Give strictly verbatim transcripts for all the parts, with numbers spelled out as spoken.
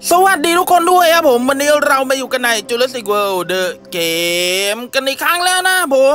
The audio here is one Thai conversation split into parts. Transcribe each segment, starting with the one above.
สวัสดีทุกคนด้วยครับผมวันนี้เรามาอยู่กันใน Jurassic World The Game กันอีกครั้งแล้วนะผม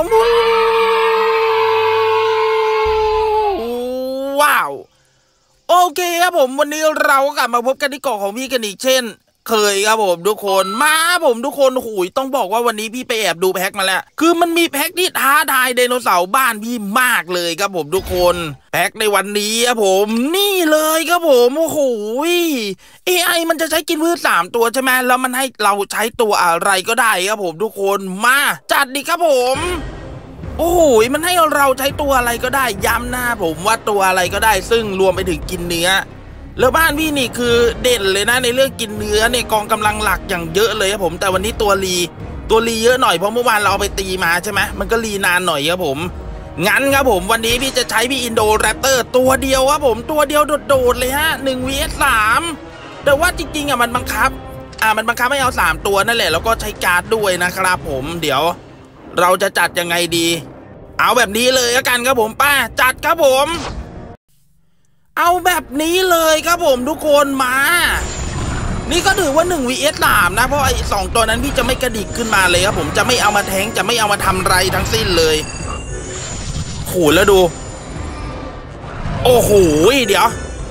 ว้าวโอเคครับผมวันนี้เราก็กลับมาพบกันที่เกาะของพี่กันอีกเช่นเคยครับผมทุกคนมาผมทุกคนหุยต้องบอกว่าวันนี้พี่ไปแอบดูแพ็คมาแล้วคือมันมีแพ็คที่ท้าทายไดโนเสาร์บ้านพี่มากเลยครับผมทุกคนแพ็คในวันนี้ครับผมนี่เลยครับผมโอ้โห เอ ไอ มันจะใช้กินพืชสามตัวใช่ไหมแล้วมันให้เราใช้ตัวอะไรก็ได้ครับผมทุกคนมาจัดดิครับผมโอ้โหมันให้เราใช้ตัวอะไรก็ได้ย้ำหน้าผมว่าตัวอะไรก็ได้ซึ่งรวมไปถึงกินเนื้อแล้วบ้านพี่นี่คือเด่นเลยนะในเรื่องกินเนื้อในกองกำลังหลักอย่างเยอะเลยครับผมแต่วันนี้ตัวรีตัวรีเยอะหน่อยเพราะเมื่อวานเราเอาไปตีมาใช่ไหมมันก็รีนานหน่อยครับผมงั้นครับผมวันนี้พี่จะใช้พี่อินโดแรปเตอร์ตัวเดียวครับผมตัวเดียวโดดๆเลยฮะหนึ่ง วี เอส สามแต่ว่าจริงๆอ่ะมันบังคับอ่ามันบังคับให้เอาสามตัวนั่นแหละแล้วก็ใช้การ์ดด้วยนะครับผมเดี๋ยวเราจะจัดยังไงดีเอาแบบนี้เลยละกันครับผมป้าจัดครับผมเอาแบบนี้เลยครับผมทุกคนมานี่ก็ถือว่าหนึ่ง วี เอส สามนะเพราะไอ้สองตัวนั้นพี่จะไม่กระดิกขึ้นมาเลยครับผมจะไม่เอามาแทงจะไม่เอามาทำไรทั้งสิ้นเลยโหแล้วดูโอ้โหเดี๋ยว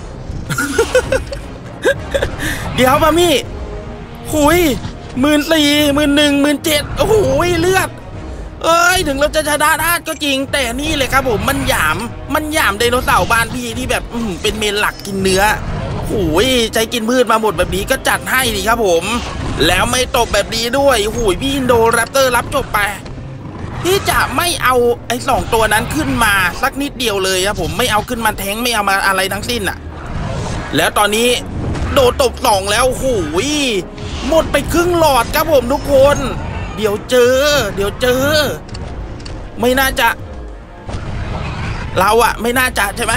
เดี๋ยวมามี่หุยหมื่นสี่หมื่นหนึ่งหมื่นเจ็ดโอ้โหเลือดเอ้ยถึงเราจะชนะได้ก็จริงแต่นี่เลยครับผมมันหยามมันหยามไดโนเสาร์บ้านพี่ที่แบบอืเป็นเมนหลักกินเนื้อโอ้ยใจกินพืชมาหมดแบบนี้ก็จัดให้ดิครับผมแล้วไม่ตบแบบนี้ด้วยโอ้ยพี่อินโดแรปเตอร์รับจบไปที่จะไม่เอาไอ้สองตัวนั้นขึ้นมาสักนิดเดียวเลยครับผมไม่เอาขึ้นมาแทงไม่เอามาอะไรทั้งสิ้นอ่ะแล้วตอนนี้โดนตบสองแล้วโอ้ยหมดไปครึ่งหลอดครับผมทุกคนเดี๋ยวเจอเดี๋ยวเจอไม่น่าจะเราอะไม่น่าจะใช่ไหม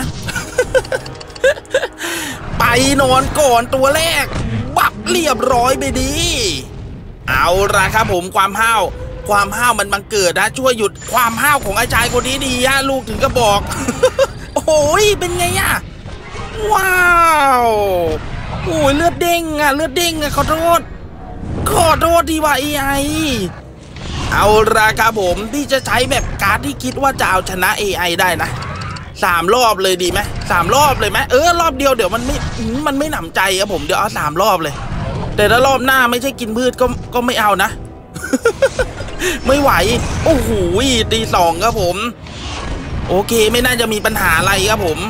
ไปนอนก่อนตัวแรกบับเรียบร้อยไปดีเอาละครับผมความห้าวความห้าวมันบังเกิดนะช่วยหยุดความห้าวของไอ้ชายคนนี้ดีฮะลูกถึงก็บอก โอ้โหเป็นไงอะว้าวโอ้ยเลือดเด้งอะเลือดเด้งอะขอโทษขอโทษทีว่าไอ้ไอเอาละครับผมที่จะใช้แบบการ์ดที่คิดว่าจะเอาชนะ เอ ไอ ได้นะสามรอบเลยดีไหมสามรอบเลยไหมเออรอบเดียวเดี๋ยวมันไม่มันไม่หนำใจครับผมเดี๋ยวเอาสามรอบเลยแต่ถ้ารอบหน้าไม่ใช่กินพืชก็ก็ไม่เอานะ ไม่ไหวโอ้โหตีสองครับผมโอเคไม่น่าจะมีปัญหาอะไรครับผม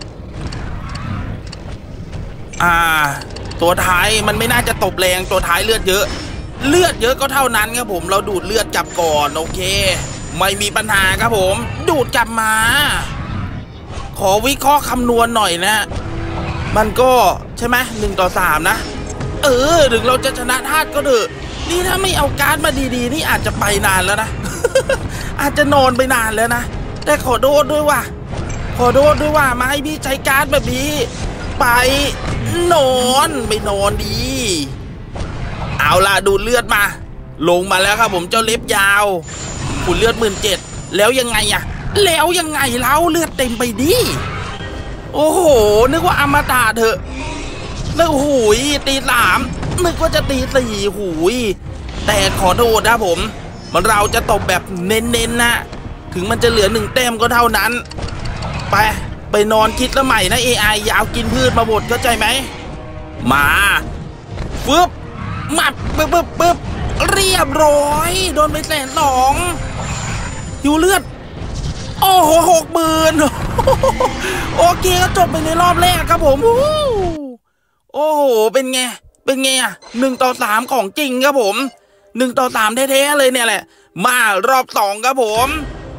อ่าตัวท้ายมันไม่น่าจะตบแรงตัวท้ายเลือดเยอะเลือดเยอะก็เท่านั้นครับผมเราดูดเลือดกลับก่อนโอเคไม่มีปัญหาครับผมดูดกลับมาขอวิเคราะห์คำนวณหน่อยนะมันก็ใช่ไหมหนึ่งต่อสามนะเออถึงเราจะชนะธาตุก็เถอะนี่ถ้าไม่เอาการ์ดมาดีๆนี่อาจจะไปนานแล้วนะ อาจจะนอนไปนานแล้วนะแต่ขอโทษด้วยว่ะขอโทษด้วยว่ามาให้พี่ใช้การ์ดแบบนี้ไปนอนไม่นอนดีเอาล่ะดูดเลือดมาลงมาแล้วครับผมเจ้าเล็บยาวขุนเลือดหมื่นเจ็ดแล้วยังไงอะแล้วยังไงเล่าเลือดเต็มไปดิโอ้โหนึกว่าอมตะเถอะแล้วหูยตีสามนึกว่าจะตีสี่หูยแต่ขอโทษนะผมมันเราจะตบแบบเน้นๆนะถึงมันจะเหลือหนึ่งแต้มก็เท่านั้นไปไปนอนคิดแล้วใหม่นะ เอ ไอ อย่าเอากินพืชมาหมดเข้าใจไหมมาปึ๊บมัดปึ๊บปึ๊บปึ๊บเรียบร้อยโดนไปแสนสองหิวเลือดโอ้โหหกหมื่นโอเคก็จบไปในรอบแรกครับผมโอ้โหเป็นไงเป็นไงอ่ะหนึ่งต่อสามของจริงครับผมหนึ่งต่อสามแท้ๆเลยเนี่ยแหละมารอบสองครับผม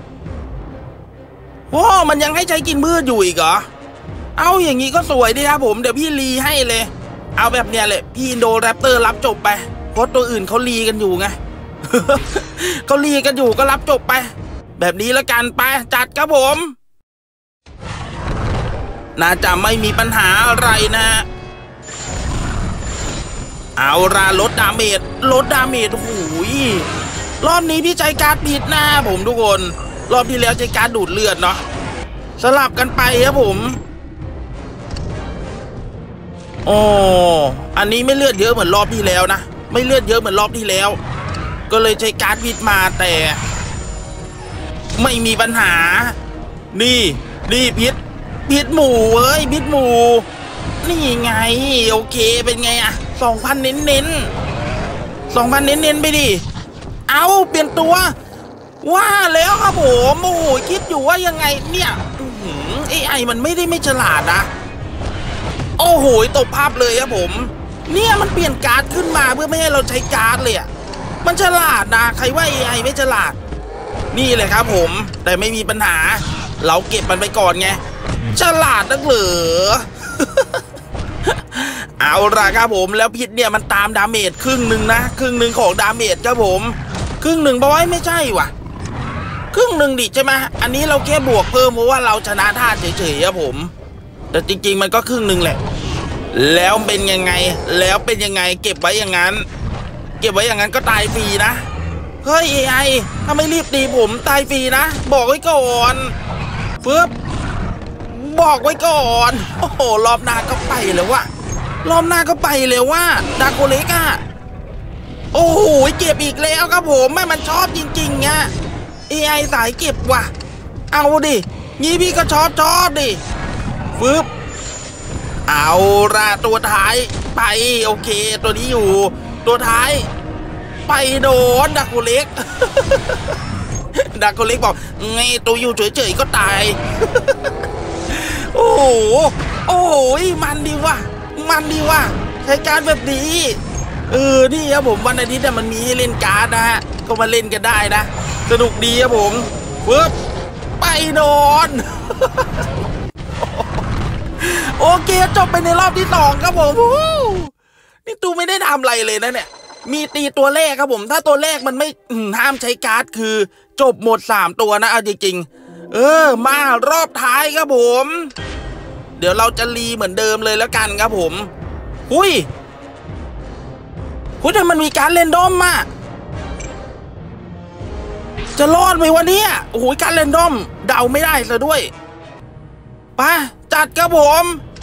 โอ้มันยังให้ใช้กินพืชอยู่อีกเหรอเอาอย่างนี้ก็สวยดีครับผมเดี๋ยวพี่รีให้เลยเอาแบบเนี้ยเลยพี่อินโดแรปเตอร์รับจบไปเพราะตัวอื่นเขารีกันอยู่ไง เขารีกันอยู่ก็รับจบไปแบบนี้แล้วกันไปจัดครับผมน่าจะไม่มีปัญหาอะไรนะเอาราลดดาเมจลดดาเมจหูยรอบนี้พี่ใช้การ์ดผิดหน้าผมทุกคนรอบที่แล้วใช้การ์ดดูดเลือดเนาะสลับกันไปครับผมโอ้อันนี้ไม่เลือดเยอะเหมือนรอบที่แล้วนะไม่เลือดเยอะเหมือนรอบที่แล้วก็เลยใช้การ์ดพิษมาแต่ไม่มีปัญหานี่นี่พิษพิษหมูเอ้ยพิษหมูนี่ไงโอเคเป็นไงอะสองพันเน้นเน้นสองพันเน้นเน้นไปดิเอาเปลี่ยนตัวว่าแล้วครับผมโอ้โหคิดอยู่ว่ายังไงเนี่ยเอไอมันไม่ได้ไม่ฉลาดนะโอ้โหตบภาพเลยครับผมเนี่ยมันเปลี่ยนการ์ดขึ้นมาเพื่อไม่ให้เราใช้การ์ดเลยอ่ะมันฉลาดนะใครว่า เอ ไอ ไม่ฉลาดนี่เลยครับผมแต่ไม่มีปัญหาเราเก็บมันไปก่อนไงฉลาดนักเหรอ เอาละครับผมแล้วพิษเนี่ยมันตามดาเมจครึ่งหนึ่งนะครึ่งหนึ่งของดาเมจครับผมครึ่งหนึ่งบอกว่าไม่ใช่ว่ะครึ่งหนึ่งดิใช่ไหมอันนี้เราแค่บวกเพิ่มเพราะว่าเราชนะท่าเฉยๆครับผมแต่จริงๆมันก็ครึ่งหนึ่งแหละแล้วเป็นยังไงแล้วเป็นยังไงเก็บไว้อย่างนั้นเก็บไว้อย่างนั้นก็ตายฟรีนะเฮ้ย เอ ไอ ถ้าไม่รีบตีผมตายฟรีนะบอกไว้ก่อนปึ๊บบอกไว้ก่อนโอ้โหรอบหน้าก็ไปแล้วว่ะรอบหน้าก็ไปเลยว่าดาโกเล็กอะโอ้โหเก็บอีกแล้วครับผมแม่มันชอบจริงๆอะเอไอสายเก็บว่ะเอาดิยี่พี่ก็ชอบชอบดิฟึบเอาละตัวท้ายไปโอเคตัวนี้อยู่ตัวท้ายไปโดนดาโกเล็ก ดาโกเล็กบอกไงตัวอยู่เฉยๆก็ตาย โอ้โหโอ้โหมันดีว่ะมันดีว่ะใช้การแบบนี้เออนี่ครับผมวันอาทิตย์มันมีให้เล่นการ์ดนะฮะก็มาเล่นกันได้นะสนุกดีครับผมปึ๊บไปนอน โอเคจบไปในรอบที่สองครับผมนี่ตูไม่ได้ทำอะไรเลยนะเนี่ยมีตีตัวแรกครับผมถ้าตัวแรกมันไม่ห้ามใช้การ์ดคือจบหมดสามตัวนะเอาจริงๆเออมารอบท้ายครับผมเดี๋ยวเราจะรีเหมือนเดิมเลยแล้วกันครับผมหุยหุยแต่มันมีการเล่นดอมมาจะรอดไหมวะเนี่ยโอ้โหการเล่นดอมเดาไม่ได้ซะด้วยไปจัดครับผม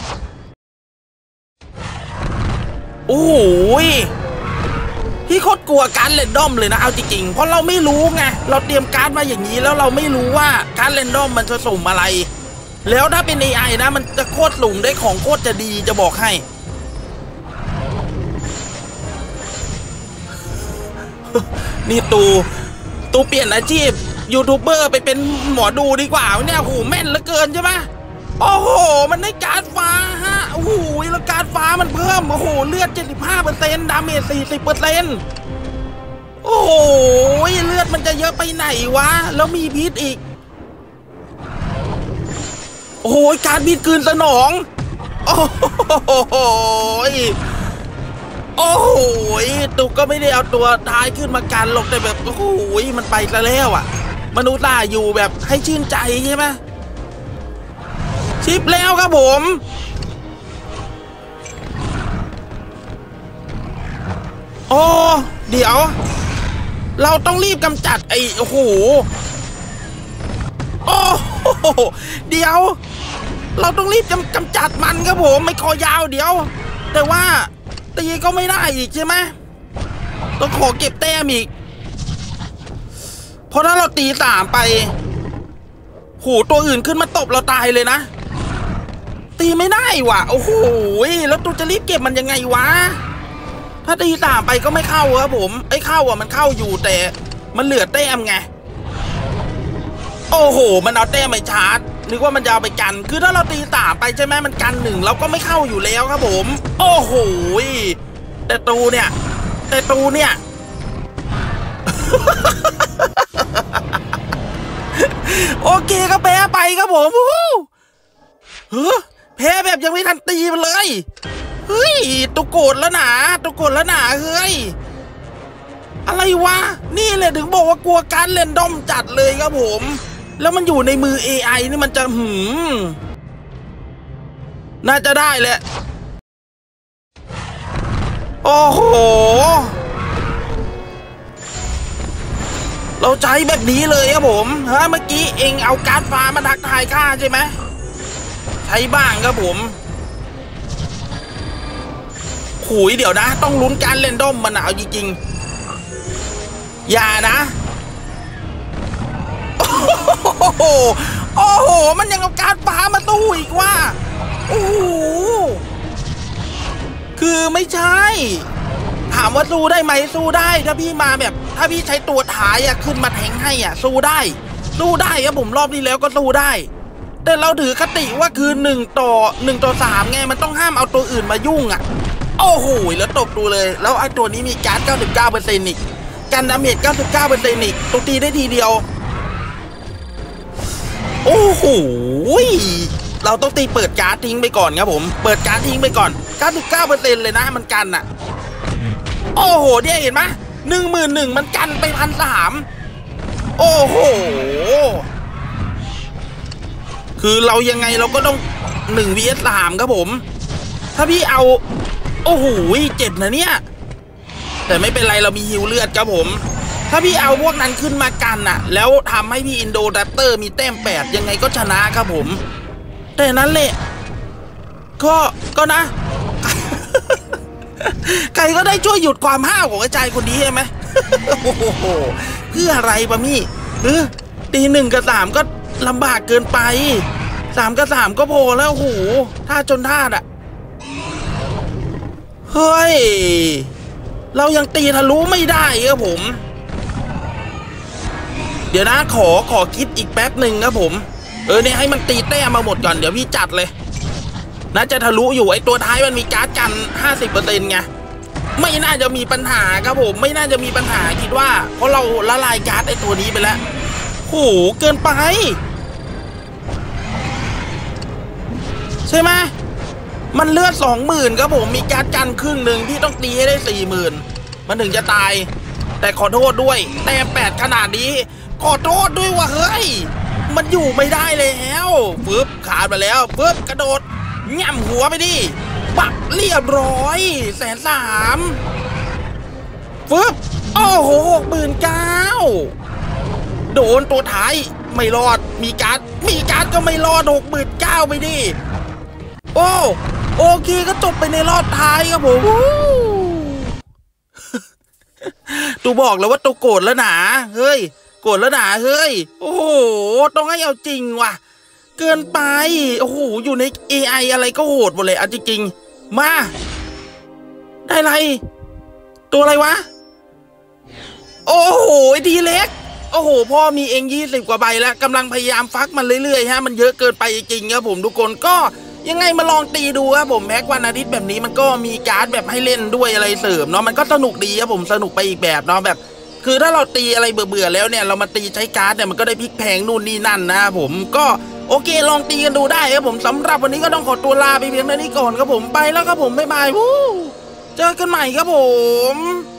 โอ้โหพี่โคตรกลัวการเล่นดอมเลยนะเอาจริงๆเพราะเราไม่รู้ไงเราเตรียมการ์ดมาอย่างนี้แล้วเราไม่รู้ว่าการเล่นดอมมันจะสุ่มอะไรแล้วถ้าเป็น เอ ไอ นะมันจะโคตรหลุมได้ของโคตรจะดีจะบอกให้ นี่ตูตูเปลี่ยนอาชีพยูทูบเบอร์ไปเป็นหมอดูดีกว่าเนี่ยโหแม่นเหลือเกินใช่ไหมโอ้โหมันได้การ์ดฟ้าฮะโอ้โหแล้วการ์ดฟ้ามันเพิ่มโอ้โหเลือด เจ็ดสิบห้าเปอร์เซ็นต์ ดาเมจ สี่สิบเปอร์เซ็นต์ โอ้โหเลือดมันจะเยอะไปไหนวะแล้วมีพิษอีกโอ้โหการบิดคืนสนองโอ้โหโอ้โหตุกก็ไม่ได้เอาตัวท้ายขึ้นมากันหรอกแต่แบบโอ้โหมันไปซะแล้วอ่ะมนุษย์ล่าอยู่แบบให้ชื่นใจใช่ไหมชิปแล้วครับผมโอ้เดี๋ยวเราต้องรีบกำจัดไอ้โอ้โหโอ้โหเดี๋ยวเราต้องรีบกำจัดมันครับผมไม่คอยาวเดี๋ยวแต่ว่าตีก็ไม่ได้อีกใช่ไหมต้องขอเก็บแต้มอีกเพราะถ้าเราตีสามไปโหตัวอื่นขึ้นมาตบเราตายเลยนะตีไม่ได้ว่ะโอ้โหแล้วตัวจะรีบเก็บมันยังไงวะถ้าตีสามไปก็ไม่เข้าครับผมไอ้เข้าอ่ะมันเข้าอยู่แต่มันเหลือแต้มไงโอ้โหมันเอาแต้มไปชาร์จนึกว่ามันจะเอาไปกันคือถ้าเราตีสามไปใช่ไหมมันกันหนึ่งเราก็ไม่เข้าอยู่แล้วครับผมโอ้โหแต่ตูเนี่ยแต่ตูเนี่ย โอเคก็แพ้ไปครับผมเฮ้ยแพ้แบบยังไม่ทันตีมันเลยเฮ้ยตุกโกรธแล้วหนาตุกโกรธแล้วหนาเฮ้ยอะไรวะนี่เลยถึงบอกว่ากลัวการเล่นดอมจัดเลยครับผมแล้วมันอยู่ในมือ เอ ไอ นี่มันจะหืมน่าจะได้แหละโอ้โหเราใช้แบบนี้เลยครับผมฮะเมื่อกี้เองเอาการ์ดฟ้ามาทักทายข้าใช่ไหมใช้บ้างครับผมหุยเดี๋ยวนะต้องลุ้นการเรนดอมมันเอาจริงๆอย่านะโอ้โหโอ้โหมันยังเอาการฟ้ามาตู้อีกว่าโอ้โหคือไม่ใช่ถามว่าสู้ได้ไหมสู้ได้ถ้าพี่มาแบบถ้าพี่ใช้ตัวท้ายอะขึ้นมาแทงให้อ่ะสู้ได้สู้ได้ครับผมรอบที่แล้วก็สู้ได้แต่เราถือคติว่าคือหนึ่งต่อหนึ่งต่อสามไงมันต้องห้ามเอาตัวอื่นมายุ่งอ่ะโอ้โหแล้วตบดูเลยแล้วไอ้ตัวนี้มีการ์ด เก้าสิบเก้าเปอร์เซ็นต์ อีกกันดาเมจ เก้าสิบเก้าเปอร์เซ็นต์ อีกตัวตีได้ทีเดียวโอ้โหเราต้องตีเปิดการ์ดทิ้งไปก่อนครับผมเปิดการ์ดทิ้งไปก่อน เก้าสิบเก้าเปอร์เซ็นต์ เลยนะมันกันอ่ะโอ้โหเนี่ยเห็นไหมหนึ่งหมื่นหนึ่งมันกันไปพันสามโอ้โหคือเรายังไงเราก็ต้องหนึ่ง วี เอส สามครับผมถ้าพี่เอาโอ้โหเจ็บนะเนี่ยแต่ไม่เป็นไรเรามีฮิวเลือดครับผมถ้าพี่เอาพวกนั้นขึ้นมากันน่ะแล้วทำให้พี่อินโดแรปเตอร์มีแต้มแปดยังไงก็ชนะครับผมแต่นั้นแหละก็ก็นะ ใครก็ได้ช่วยหยุดความห้าวของไอ้ใจคนนี้ใช่ไหม โอ้โหเพื่ออะไรปะมี่เออตีหนึ่งกับสามก็ลำบากเกินไปสามกับสามก็พอแล้วโอ้โหท่าจนท่าอ่ะเฮ้ยเรายังตีทะลุไม่ได้ครับผมเดี๋ยวนะขอขอคิดอีกแป๊บหนึ่งครับผมเออเนี่ยให้มันตีแต้มมาหมดก่อนเดี๋ยวพี่จัดเลยน่าจะทะลุอยู่ไอ้ตัวท้ายมันมีการ์ดกัน ห้าสิบเปอร์เซ็นต์ ไงไม่น่าจะมีปัญหาครับผมไม่น่าจะมีปัญหาคิดว่าเพราะเราละลายการ์ดไอ้ตัวนี้ไปแล้วโหเกินไปใช่ไหมมันเลือดสองหมื่นครับผมมีการ์ดกันครึ่งหนึ่งที่ต้องตีให้ได้สี่หมื่นมันถึงจะตายแต่ขอโทษด้วยแต้มแปดขนาดนี้ขอโทษด้วยว่าเฮ้ยมันอยู่ไม่ได้แล้วปึ๊บขาดไปแล้วปึ๊บกระโดดง่ำหัวไปดิปักเรียบร้อยแสนสามปึ๊บโอ้โหหกหมื่นเก้าโดนตัวท้ายไม่รอดมีการ์ดมีการ์ดก็ไม่รอดหกหมื่นเก้าไปดิโอ้โอเคก็จบไปในรอบท้ายครับผมตูบอกแล้วว่าตูโกรธแล้วหนาเฮ้ยโกรธแล้วหนาเฮ้ยโอ้โหต้องให้เอาจริงว่ะเกินไปโอ้โหอยู่ใน เอ ไอ อะไรก็โหดหมดเลยอ่ะจริงๆมาได้อะไรตัวอะไรวะโอ้โหดีเล็กโอ้โหพ่อมีเองยี่สิบกว่าใบแล้วกำลังพยายามฟักมันเรื่อยๆฮะมันเยอะเกินไปจริงๆครับผมทุกคนก็ยังไงมาลองตีดูครับผมแพ็กวันอาทิตย์แบบนี้มันก็มีการ์ดแบบให้เล่นด้วยอะไรเสริมเนาะมันก็สนุกดีครับผมสนุกไปอีกแบบเนาะแบบคือถ้าเราตีอะไรเบื่อๆแล้วเนี่ยเรามาตีใช้การ์ดเนี่ยมันก็ได้พลิกแพงนู่นนี่นั่นนะผมก็โอเคลองตีกันดูได้ครับผมสำหรับวันนี้ก็ต้องขอตัวลาไปเพียงเท่านี้ก่อนครับผมไปแล้วครับผมบ๊ายบายวู้เจอกันใหม่ครับผม